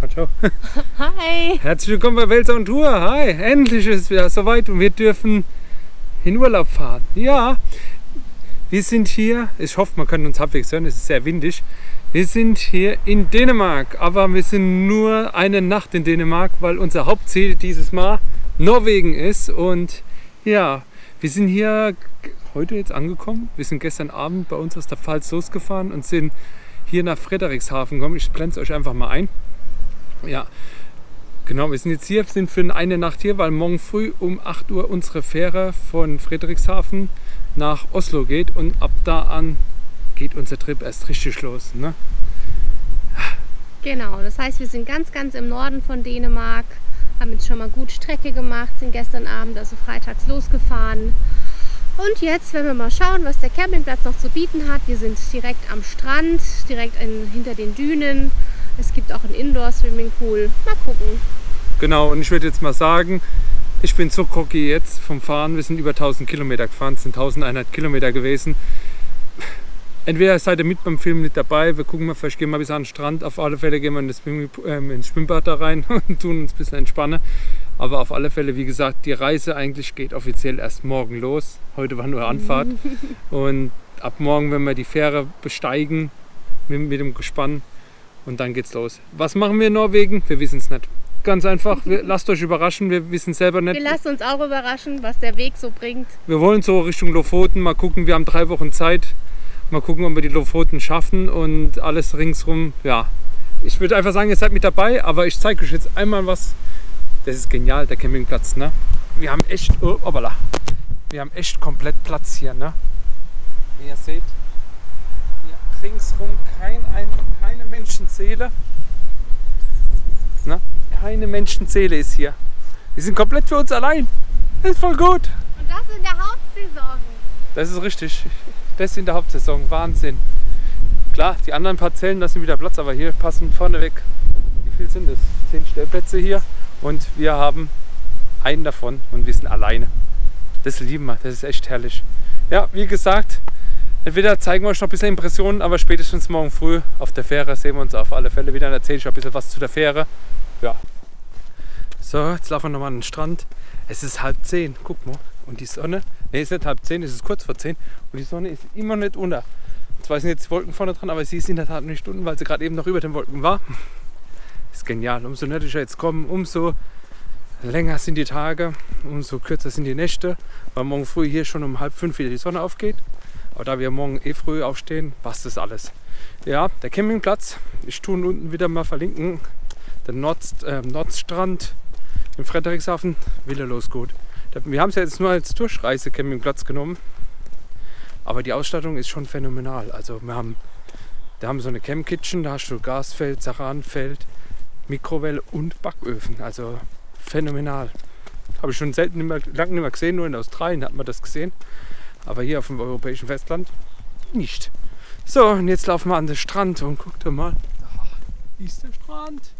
ciao. Hi! Herzlich willkommen bei Wälzer on Tour. Hi, endlich ist es wieder soweit und wir dürfen in Urlaub fahren. Ja, wir sind hier, ich hoffe, man kann uns halbwegs hören, es ist sehr windig. Wir sind hier in Dänemark, aber wir sind nur eine Nacht in Dänemark, weil unser Hauptziel dieses Mal Norwegen ist. Und ja, wir sind hier heute jetzt angekommen. Wir sind gestern Abend bei uns aus der Pfalz losgefahren und sind hier nach Frederikshavn gekommen. Ich blende es euch einfach mal ein. Ja, genau, wir sind jetzt hier, sind für eine Nacht hier, weil morgen früh um 8 Uhr unsere Fähre von Frederikshavn nach Oslo geht und ab da an geht unser Trip erst richtig los. Ne? Genau, das heißt, wir sind ganz im Norden von Dänemark, haben jetzt schon mal gut Strecke gemacht, sind gestern Abend, also freitags, losgefahren. Und jetzt werden wir mal schauen, was der Campingplatz noch zu bieten hat. Wir sind direkt am Strand, direkt hinter den Dünen. Es gibt auch einen Indoor-Swimmingpool. Mal gucken. Genau, und ich würde jetzt mal sagen, ich bin so cocky jetzt vom Fahren. Wir sind über 1000 Kilometer gefahren, es sind 1100 Kilometer gewesen. Entweder seid ihr mit beim Film mit dabei, wir gucken mal, vielleicht gehen wir bis an den Strand. Auf alle Fälle gehen wir ins Schwimmbad da rein und tun uns ein bisschen entspannen. Aber auf alle Fälle, wie gesagt, die Reise eigentlich geht offiziell erst morgen los. Heute war nur Anfahrt. Und ab morgen werden wir die Fähre besteigen mit dem Gespann und dann geht's los. Was machen wir in Norwegen? Wir wissen es nicht. Ganz einfach, lasst euch überraschen, wir wissen selber nicht. Wir lassen uns auch überraschen, was der Weg so bringt. Wir wollen so Richtung Lofoten, mal gucken, wir haben 3 Wochen Zeit. Mal gucken, ob wir die Lofoten schaffen und alles ringsrum. Ja, ich würde einfach sagen, ihr seid mit dabei, aber ich zeige euch jetzt einmal was. Das ist genial, der Campingplatz. Ne? Wir haben echt, wir haben echt komplett Platz hier. Ne? Wie ihr seht, hier ringsrum keine Menschenseele. Ne? Keine Menschenseele ist hier. Wir sind komplett für uns allein. Das ist voll gut. Und das in der Hauptsaison. Das ist richtig. Das in der Hauptsaison. Wahnsinn. Klar, die anderen Parzellen, da sind wieder Platz, aber hier passen vorne weg. Wie viel sind es? 10 Stellplätze hier und wir haben einen davon und wir sind alleine. Das lieben wir, das ist echt herrlich. Ja, wie gesagt, entweder zeigen wir euch noch ein bisschen Impressionen, aber spätestens morgen früh auf der Fähre sehen wir uns auf alle Fälle wieder. Dann erzähle ich ein bisschen was zu der Fähre. Ja. So, jetzt laufen wir nochmal an den Strand. Es ist 9:30, guck mal. Und die Sonne, ne, es ist nicht 9:30, es ist kurz vor 10 und die Sonne ist immer nicht unter. Zwar sind jetzt die Wolken vorne dran, aber sie ist in der Tat nicht unten, weil sie gerade eben noch über den Wolken war. Ist genial. Umso nördlicher jetzt kommen, umso länger sind die Tage, umso kürzer sind die Nächte, weil morgen früh hier schon um 4:30 wieder die Sonne aufgeht. Aber da wir morgen früh aufstehen, passt das alles. Ja, der Campingplatz, ich tue unten wieder mal verlinken, der Nordstrand in Frederikshavn, Villa Losgut. Wir haben es ja jetzt nur als Durchreise-Campingplatz genommen, aber die Ausstattung ist schon phänomenal. Also da haben wir so eine Camp Kitchen, da hast du Gasfeld, Saranfeld, Mikrowelle und Backöfen. Also phänomenal. Habe ich schon lange nicht mehr gesehen, nur in Australien hat man das gesehen. Aber hier auf dem europäischen Festland nicht. So, und jetzt laufen wir an den Strand und guckt mal. Da ist der Strand.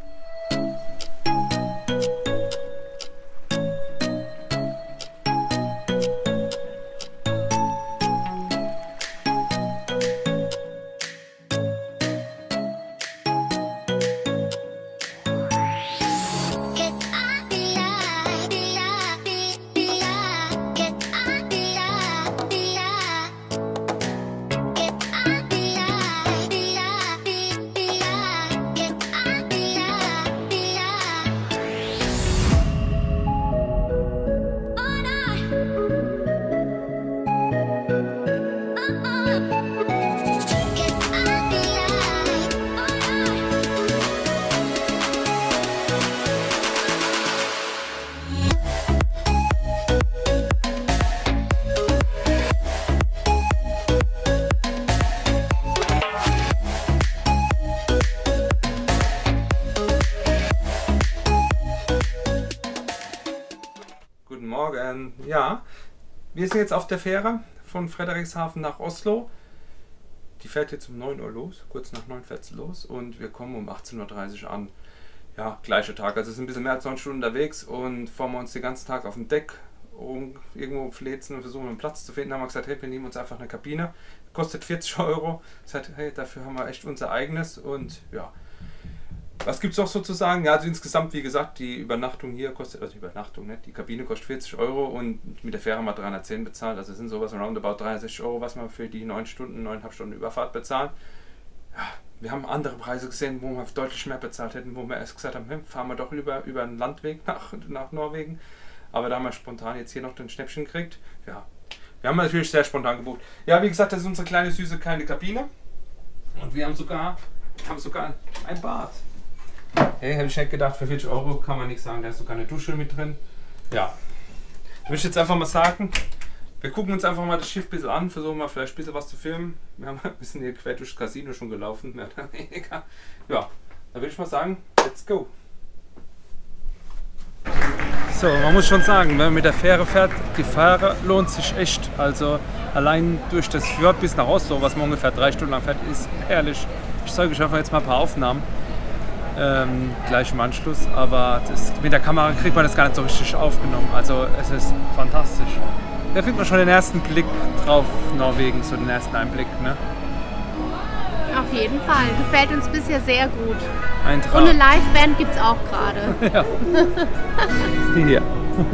Morgen. Ja, wir sind jetzt auf der Fähre von Frederikshavn nach Oslo. Die fährt jetzt um 9 Uhr los, kurz nach 9 fährt sie los und wir kommen um 18:30 Uhr an. Ja, gleicher Tag, also sind ein bisschen mehr als 9 Stunden unterwegs und fahren wir uns den ganzen Tag auf dem Deck irgendwo fläzen und versuchen einen Platz zu finden. Haben wir gesagt, hey, wir nehmen uns einfach eine Kabine, kostet 40 Euro. Sagt, hey, dafür haben wir echt unser eigenes und ja. Was gibt es noch sozusagen? Ja, also insgesamt, wie gesagt, die Übernachtung hier kostet, also Übernachtung, ne? Die Kabine kostet 40 Euro und mit der Fähre mal 310 bezahlt. Also sind sowas roundabout 63 Euro, was wir für die 9,5 Stunden Überfahrt bezahlen. Ja, wir haben andere Preise gesehen, wo wir deutlich mehr bezahlt hätten, wo wir erst gesagt haben, fahren wir doch über einen Landweg nach Norwegen. Aber da haben wir spontan jetzt hier noch den Schnäppchen gekriegt. Ja, wir haben natürlich sehr spontan gebucht. Ja, wie gesagt, das ist unsere kleine, süße, kleine Kabine. Und wir haben sogar ein Bad. Hey, hätte ich nicht gedacht, für 40 Euro kann man nichts sagen, da ist sogar eine Dusche mit drin. Ja, ich möchte jetzt einfach mal sagen, wir gucken uns einfach mal das Schiff ein bisschen an, versuchen mal vielleicht ein bisschen was zu filmen. Wir sind hier quer durchs Casino schon gelaufen, mehr oder weniger. Ja, da würde ich mal sagen, let's go. So, man muss schon sagen, wenn man mit der Fähre fährt, die Fähre lohnt sich echt. Also allein durch das Fjord bis nach Oslo, was man ungefähr 3 Stunden lang fährt, ist herrlich. Ich zeige euch einfach jetzt mal ein paar Aufnahmen. Gleich im Anschluss, aber mit der Kamera kriegt man das gar nicht so richtig aufgenommen. Also es ist fantastisch. Da kriegt man schon den ersten Blick drauf Norwegen, so den ersten Einblick, ne? Auf jeden Fall. Gefällt uns bisher sehr gut. Ein Traum. Und eine Liveband gibt es auch gerade. Ja. Ist die hier.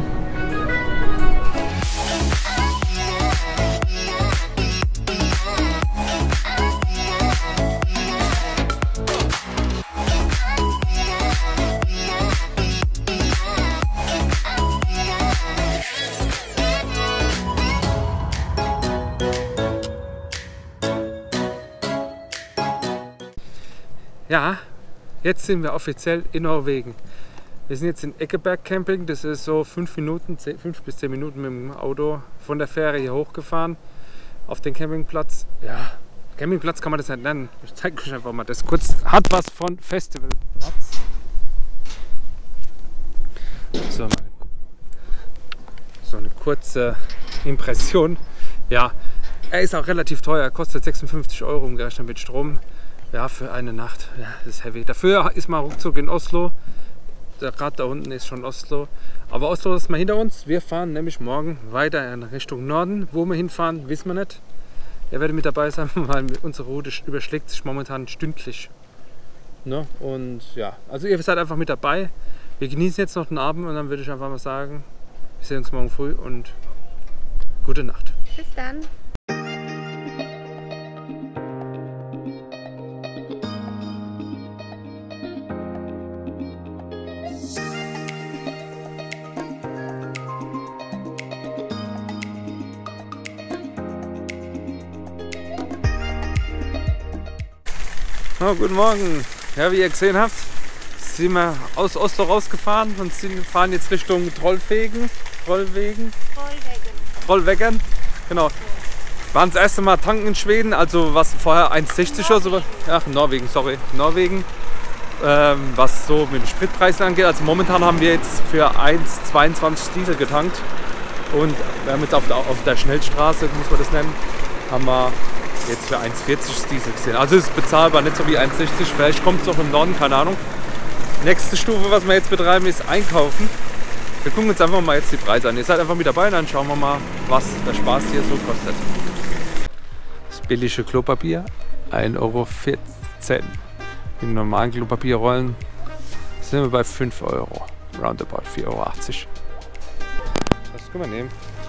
Ja, jetzt sind wir offiziell in Norwegen. Wir sind jetzt in Ekeberg Camping. Das ist so 5 bis 10 Minuten mit dem Auto von der Fähre hier hochgefahren auf den Campingplatz. Ja, Campingplatz kann man das nicht nennen. Ich zeige euch einfach mal das kurz. Hat was von Festivalplatz. So eine kurze Impression. Ja, er ist auch relativ teuer. Kostet 56 Euro umgerechnet mit Strom. Ja, für eine Nacht, ja, das ist heavy. Dafür ist man ruckzuck in Oslo. Gerade da unten ist schon Oslo. Aber Oslo ist mal hinter uns. Wir fahren nämlich morgen weiter in Richtung Norden. Wo wir hinfahren, wissen wir nicht. Ihr werdet mit dabei sein, weil unsere Route überschlägt sich momentan stündlich. Ne? Und ja, also ihr seid einfach mit dabei. Wir genießen jetzt noch den Abend und dann würde ich einfach mal sagen, wir sehen uns morgen früh und gute Nacht. Bis dann. Oh, guten Morgen. Ja, wie ihr gesehen habt, sind wir aus Oslo rausgefahren und fahren jetzt Richtung Trollwegen. Genau. Waren das erste Mal tanken in Schweden, also was vorher 1,60 oder so. Ach, Norwegen, sorry. Norwegen. Was so mit den Spritpreisen angeht. Also momentan haben wir jetzt für 1,22 Diesel getankt. Und wir haben jetzt auf der Schnellstraße, muss man das nennen, haben wir jetzt für 1,40 Diesel gesehen. Also ist bezahlbar, nicht so wie 1,60. Vielleicht kommt es auch im Norden, keine Ahnung. Nächste Stufe, was wir jetzt betreiben, ist Einkaufen. Wir gucken uns einfach mal jetzt die Preise an. Ihr seid einfach mit dabei und dann schauen wir mal, was der Spaß hier so kostet. Das billige Klopapier, 1,14 Euro. Die normalen Klopapierrollen sind wir bei 5 Euro. Roundabout 4,80 Euro. Was können wir nehmen?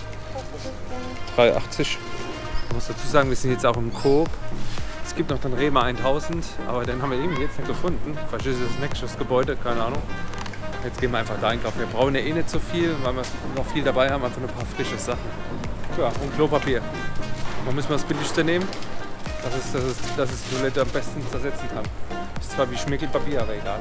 3,80. Ich muss dazu sagen, wir sind jetzt auch im Coop. Es gibt noch den Rema 1000, aber den haben wir irgendwie jetzt nicht gefunden. Vielleicht ist es das nächste Gebäude, keine Ahnung. Jetzt gehen wir einfach da einkaufen. Wir brauchen ja eh nicht so viel, weil wir noch viel dabei haben, einfach ein paar frische Sachen. Ja, und Klopapier. Da müssen wir das billigste nehmen, dass es die Toilette am besten zersetzen kann. Ist zwar wie Schmickelpapier, aber egal.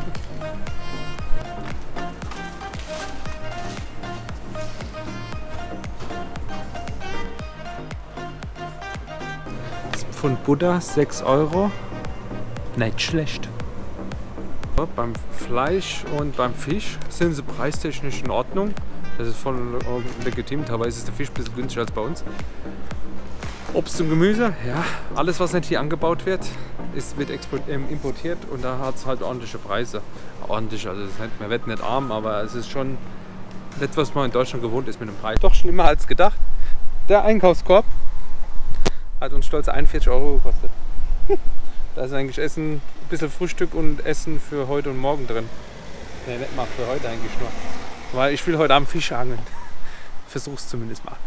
Pfund Butter, 6 Euro. Nicht schlecht. Beim Fleisch und beim Fisch sind sie preistechnisch in Ordnung. Das ist voll legitim. Teilweise ist der Fisch ein bisschen günstiger als bei uns. Obst und Gemüse, ja, alles was nicht hier angebaut wird, wird importiert und da hat es halt ordentliche Preise. Ordentlich, also man wird nicht arm, aber es ist schon nicht, was man in Deutschland gewohnt ist mit dem Preis. Doch schlimmer als gedacht. Der Einkaufskorb hat uns stolze 41 Euro gekostet. Da ist eigentlich Essen, ein bisschen Frühstück und Essen für heute und morgen drin. Ne, nicht mal für heute eigentlich nur. Weil ich will heute Abend Fische angeln. Versuch's zumindest mal.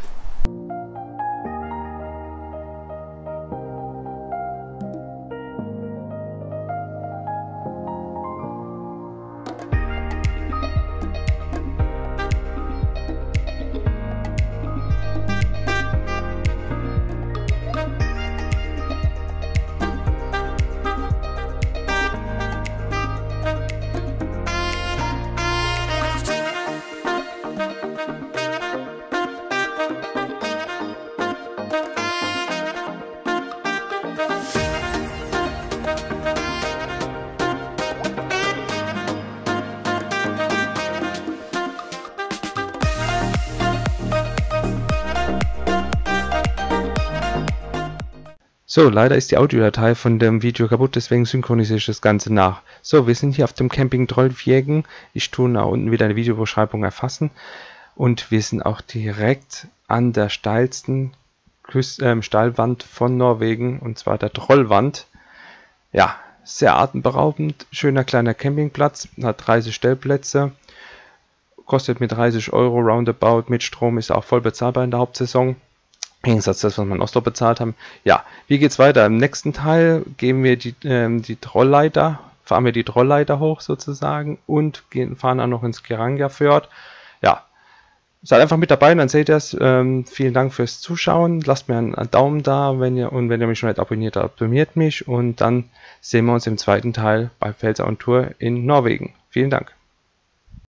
So, leider ist die Audiodatei von dem Video kaputt, deswegen synchronisiere ich das Ganze nach. So, wir sind hier auf dem Camping Trollfjägen. Ich tue da unten wieder eine Videobeschreibung erfassen. Und wir sind auch direkt an der steilsten Steilwand von Norwegen, und zwar der Trollwand. Ja, sehr atemberaubend, schöner kleiner Campingplatz, hat 30 Stellplätze, kostet mit 30 Euro roundabout, mit Strom ist auch voll bezahlbar in der Hauptsaison. Im Gegensatz zu das, was wir in Oslo bezahlt haben. Ja, wie geht's weiter? Im nächsten Teil gehen wir die Trollleiter, fahren wir die Trollleiter hoch sozusagen und fahren auch noch ins Gerangerfjord. Ja, seid einfach mit dabei und dann seht ihr es. Vielen Dank fürs Zuschauen. Lasst mir einen Daumen da, wenn ihr mich schon nicht abonniert habt, abonniert mich und dann sehen wir uns im zweiten Teil bei Pfälzer on Tour in Norwegen. Vielen Dank.